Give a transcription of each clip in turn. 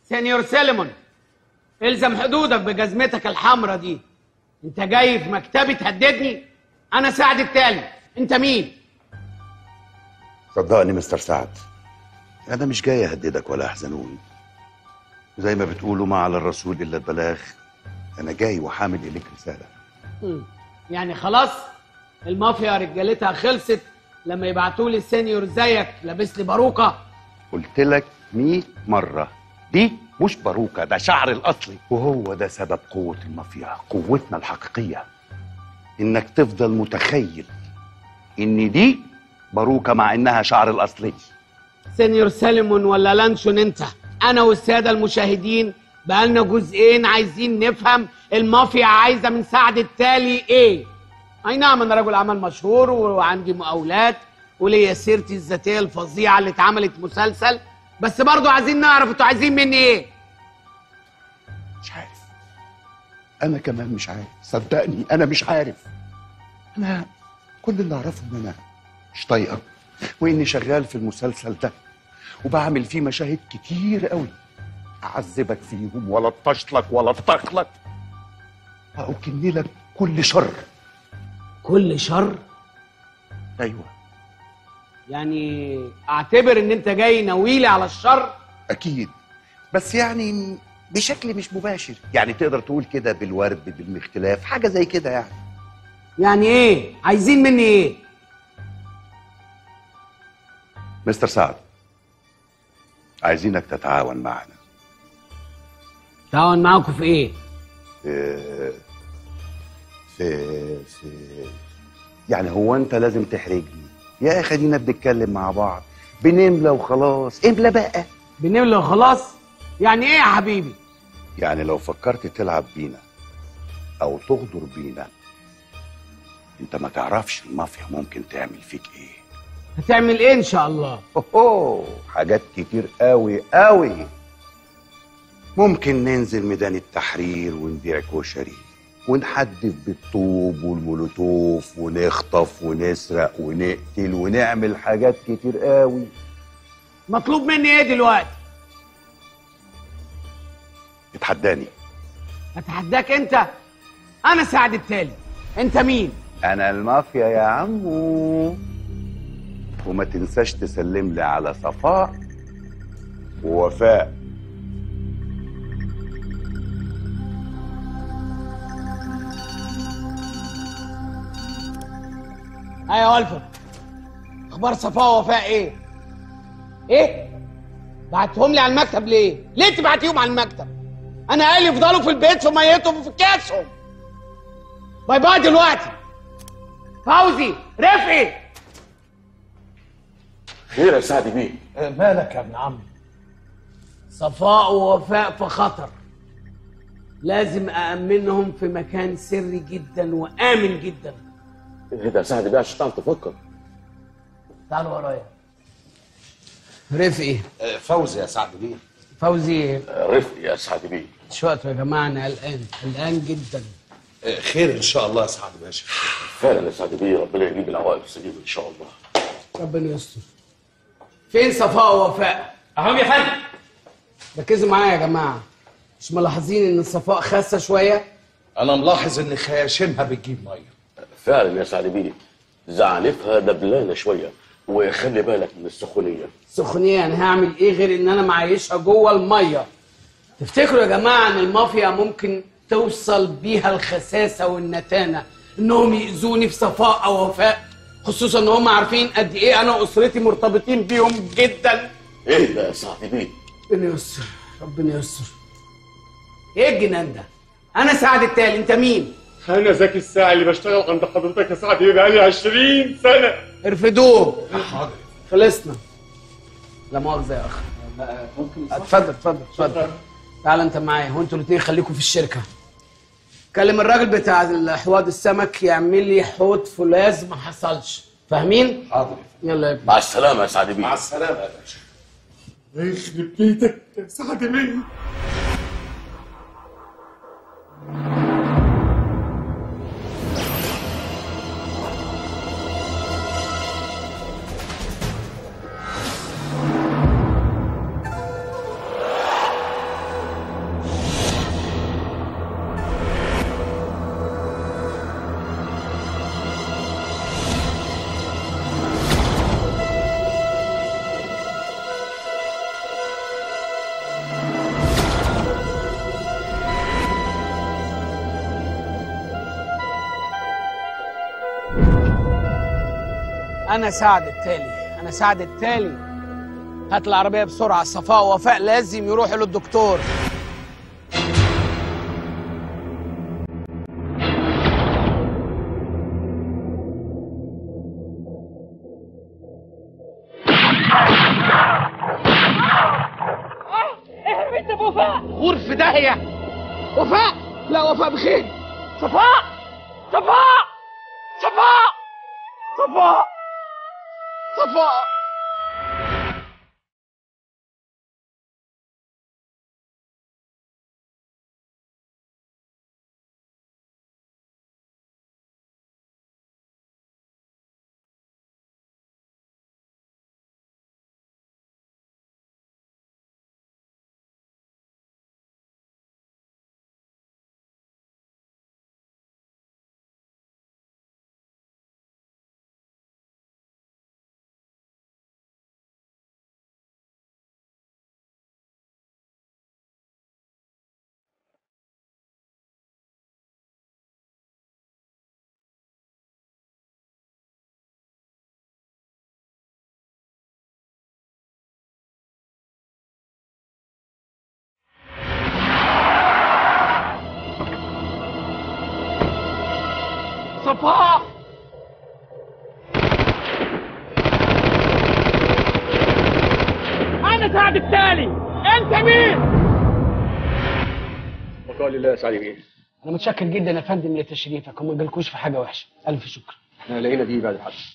سينيور سيليمون، الزم حدودك بجزمتك الحمراء دي. انت جاي في مكتبي تهددني؟ انا سعد التالي، انت مين؟ صدقني مستر سعد، انا مش جاي اهددك ولا احزنوني. زي ما بتقولوا ما على الرسول الا البلاغ. انا جاي وحامل اليك رساله. يعني خلاص المافيا رجالتها خلصت لما يبعتوا لي سينيور زيك لابس لي باروكه؟ قلت لك 100 مره دي مش باروكه، ده شعر الاصلي، وهو ده سبب قوه المافيا، قوتنا الحقيقيه. انك تفضل متخيل ان دي باروكه مع انها شعر الاصلي. سينيور سيليمون ولا لانشون انت؟ انا والساده المشاهدين بقالنا جزئين عايزين نفهم المافيا عايزه من سعد التالي ايه. اي نعم انا رجل اعمال مشهور وعندي مقاولات وليا سيرتي الذاتيه الفظيعه اللي اتعملت مسلسل، بس برضو عايزين نعرف انتوا عايزين مني ايه. مش عارف، انا كمان مش عارف، صدقني انا مش عارف. انا كل اللي اعرفه ان انا مش طايقك، واني شغال في المسلسل ده وبعمل فيه مشاهد كتير قوي، اعذبك فيهم ولا اطشلك ولا اطخلك، واكن لك كل شر. كل شر؟ ايوه. يعني اعتبر ان انت جاي ناويلي على الشر؟ اكيد، بس يعني بشكل مش مباشر، يعني تقدر تقول كده بالورد بالاختلاف، حاجه زي كده يعني. يعني ايه عايزين مني ايه؟ مستر سعد، عايزينك تتعاون معنا. تعاون معاكم في ايه؟ في يعني هو انت لازم تحرجني يا اخي؟ خلينا بنتكلم مع بعض، بنملى وخلاص. املى بقى. بنملى وخلاص؟ يعني ايه يا حبيبي؟ يعني لو فكرت تلعب بينا او تغدر بينا، انت ما تعرفش المافيا ممكن تعمل فيك ايه. هتعمل ايه ان شاء الله؟ حاجات كتير قوي قوي. ممكن ننزل ميدان التحرير ونبيع كشري ونحدف بالطوب والمولوتوف ونخطف ونسرق ونقتل ونعمل حاجات كتير قوي. مطلوب مني ايه دلوقتي؟ اتحداني. اتحداك انت؟ انا سعد التالي، انت مين؟ انا المافيا يا عمو. وما تنساش تسلم لي على صفاء ووفاء. ايوه يا ولفت، اخبار صفاء ووفاء ايه؟ ايه؟ بعتهم لي على المكتب ليه؟ ليه تبعتيهم على المكتب؟ انا قال يفضلوا في البيت في ميتهم وفي كاسهم. باي باي دلوقتي. فوزي، رفقي. خير يا سعد بيه؟ مالك يا ابن عمي؟ صفاء ووفاء في خطر، لازم أأمنهم في مكان سري جدا وآمن جدا. ايه ده يا سعد بيه عشان تعرف تفكر؟ تعالوا ورايا. رفقي. فوزي يا سعد بيه. فوزي. رفقي يا سعد بيه. مش وقته يا جماعة، أنا قلقان جدا. خير إن شاء الله يا سعد باشا. فعلا يا سعد بيه، ربنا يجيب العوائق السليمة إن شاء الله. ربنا يستر. فين صفاء ووفاء؟ أهم يا فندم. ركزوا معايا يا جماعة، مش ملاحظين إن صفاء خاسة شوية؟ أنا ملاحظ إن خياشيمها بتجيب مية. فعلا يا سعد بيه، زعانفها دبلانة شوية، وخلي بالك من السخونية. سخونية؟ أنا هعمل إيه غير إن أنا معيشها جوه المية؟ تفتكروا يا جماعة إن المافيا ممكن توصل بيها الخساسة والنتانة إنهم يأذوني في صفاء أو وفاء؟ خصوصا إن هم عارفين قد إيه أنا وأسرتي مرتبطين بيهم جدا. إيه ده يا سعد بيه؟ ربنا يستر، ربنا يستر. إيه الجنان ده؟ أنا سعد التالي، أنت مين؟ أنا زكي الساعي اللي بشتغل عند حضرتك يا سعد بقالي 20 سنة. ارفدوه. حاضر. خلصنا. لا مؤاخذة يا أخ. ممكن اتفضل. تعال أنت معايا، وأنتوا الاتنين خليكم في الشركة. كلم الراجل بتاع حوض السمك يعمل لي حوض فولاذ ما حصلش، فاهمين؟ حاضر. يلا يا ابني. مع السلامة يا سعد بيه. مع السلامة يا باشا. يخرب بيتك يا سعد بيه. انا سعد التالي. هات العربيه بسرعه، صفاء ووفاء لازم يروحوا للدكتور. انت وفاء غور في داهيه. وفاء، لا وفاء بخير. صفاء صفاء صفاء صفاء صفاء صفاء انا سعد التالي. انت مين؟ وقال الله يا سعد بيه. انا متشكر جدا يا فندم لتشريفك، وما جالكوش في حاجه وحشه. الف شكر. احنا لقينا دي بعد الحادثه.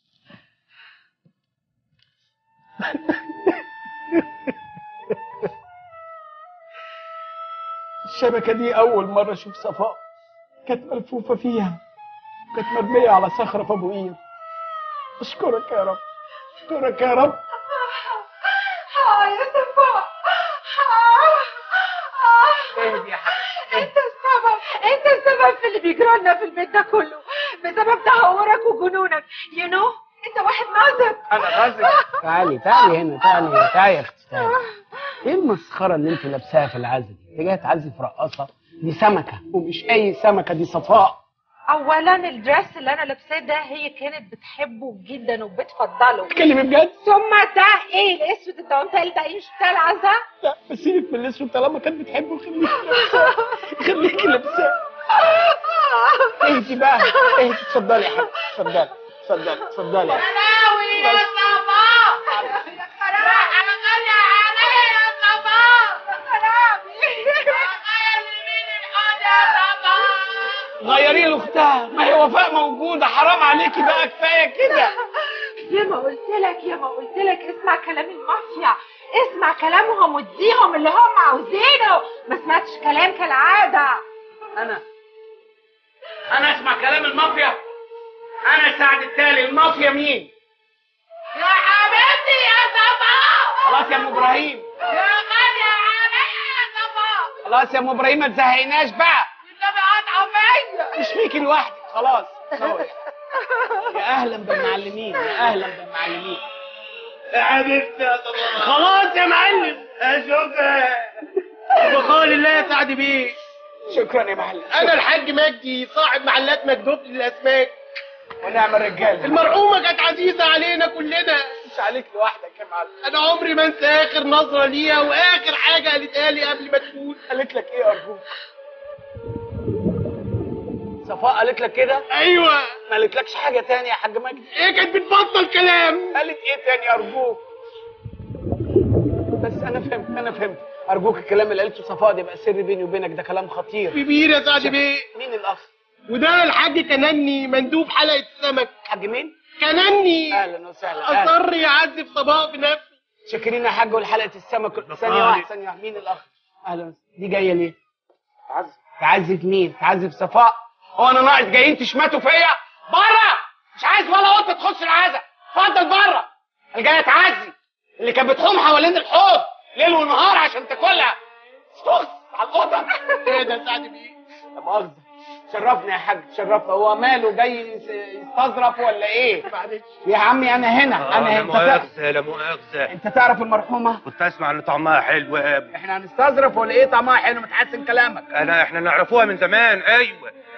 الشبكه دي اول مره اشوف صفاء. كانت ملفوفه فيها، كانت مرميه على صخره في ابو قير. اشكرك يا رب، اشكرك يا رب. يا صفاء. اهدي يا حبيبتي. انت السبب في اللي بيجرى لنا في البيت ده كله، بسبب تهورك وجنونك. انت واحد ناظر. انا غازي. تعالي هنا، تعالي يا اختي، تعالي. ايه المسخره اللي انت لابساها في العزة دي؟ انت جايه تعزي في رقاصه؟ دي سمكه، ومش اي سمكه، دي صفاء. اولا الدرس اللي انا لابساه ده هي كانت بتحبه جدا وبتفضله. اتكلمي بجد؟ ثم ده ايه الاسود؟ انت قلت لي ده ايه؟ مش بتاع العزة؟ لا بس سيبك من الاسود، طالما كانت بتحبه خليكي لابساه. اهدي بقى، اهدي. اتفضلي يا حبيبتي، اتفضلي. خلاوي يا صفاء، يا خلاوي انا غالية عليا يا صفاء، يا خلاوي. غيري مين الحوض يا صفاء؟ غيري لاختها، ما هي وفاء موجوده. حرام عليكي بقى، كفايه كده. يا ما قلت لك اسمع كلام المافيا، اسمع كلامهم واديهم اللي هم عاوزينه. ما سمعتش كلام كالعاده. انا اسمع كلام المافيا؟ انا سعد التالي. المافيا مين؟ يا حبيبتي يا صفاء. خلاص يا ام ابراهيم. يا غالية عليا يا صفاء. خلاص يا ام ابراهيم، ما تزهقناش بقى. النبي قاطعه فيا. مش فيكي لوحدك، خلاص. يا اهلا بالمعلمين، يا اهلا بالمعلمين. يا حبيبتي يا صفاء. خلاص يا معلم. اشوفك. وقال الله يا سعد بيه. شكرا يا معلم. انا الحاج مجدي صاحب محلات مجدوب للاسماك. ونعم الرجاله. المرحومه كانت عزيزه علينا كلنا. مش عليك لوحدك يا معلم. انا عمري ما انسى اخر نظره ليها واخر حاجه قالتها لي قبل ما تموت. قالت لك ايه ارجوك؟ صفاء قالت لك كده؟ ايوه. ما قالتلكش حاجه تانية يا حاج مجدي؟ ايه كانت بتبطل كلام. قالت ايه تاني ارجوك؟ بس انا فهمت. ارجوك الكلام اللي قالته صفاء ده يبقى سر بيني وبينك، ده كلام خطير. كبير يا سعد بيه. مين الاخ؟ وده الحاج كنني مندوب حلقه سمك. حاج مين؟ كنني. اهلا وسهلا. اصر يعذب صباح بنفسه. شاكرين يا حاج. والحلقه السمك. ثانيه واحده. مين الاخ؟ اهلا. دي جايه ليه؟ تعذب مين؟ تعذب صفاء؟ هو انا ناقص جايين تشمتوا فيا؟ بره! مش عايز ولا قطه تخش العزا. اتفضل بره. اللي جايه تعزي، اللي كانت بتحوم حوالين الحوض ليل ونهار عشان تاكلها. استخس على القطه. ايه ده سعد بيه؟ لا مؤاخذه. شرفنا يا حاج، شرفنا. هو ماله جاي يستظرف ولا ايه؟ معلش يا عمي انا هنا. لا مؤاخذة لا مؤاخذة. انت تعرف المرحومه؟ كنت اسمع ان طعمها حلو يا ابني. احنا هنستظرف ولا ايه؟ طعمها حلو. متحسن كلامك. احنا نعرفوها من زمان. ايوه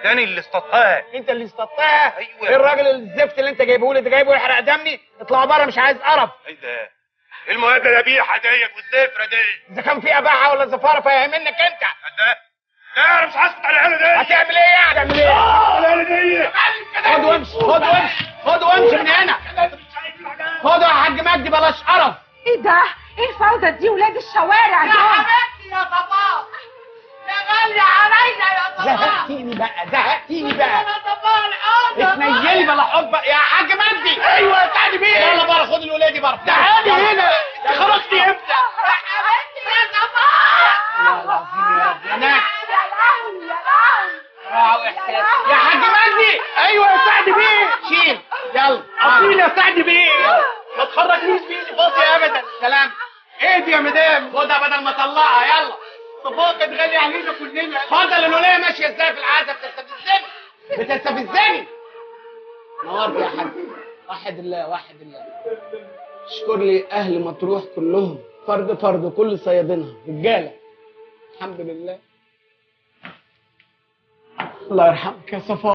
تاني اللي اصطدتها. انت اللي اصطدتها؟ ايوه. ايه الراجل الزفت اللي انت جايبه لي ده؟ جايبه يحرق دمي؟ اطلع بره، مش عايز قرف. ايه ده؟ ايه المهاجة القبيحة ديت والزفرة دي؟ اذا كان في اباحه ولا زفاره فيهمنك انت. ده لا انا مش هسكت على العيال دي. هتعمل ايه يعني؟ هتعمل ايه؟ العيال دي خد وامشي، خد وامشي، خد وامشي من هنا. خد يا حاج مجدي، بلاش قرف. ايه ده؟ ايه الفوضى دي؟ ولاد الشوارع يا دول. حبيبتي يا صباح، يا غالية علينا يا صباح. زهقتيني بقى، زهقتيني بقى. يا صباح الحوضة. اتنيلي بلا حب يا حاج مجدي. ايوه تعالي بيه. يلا بره، خد الولاد بره. تعالي هنا. خرجتي امتى؟ يا حبيبتي يا صباح. يا العظيم يا رب يا ناس. يا لهوي يا لهوي. راعوا احساس يا حاج مجدي. ايوه يا سعد بيه. شيل يلا. اصيل يا سعد بيه. ما تخرجنيش بيه باصي ابدا. سلام. ايه دي يا مدام؟ خدها بدل ما اطلعها. يلا. صفاء كانت غالية علينا كلنا. اتفضل. الولية ماشية ازاي في العزا؟ بتستفزني بتستفزني. نورت يا حاج. وحد الله وحد الله. اشكر لي اهل مطروح كلهم فرد فرد، كل صيادينها رجاله. الحمد لله. الله يرحمك يا صفاء.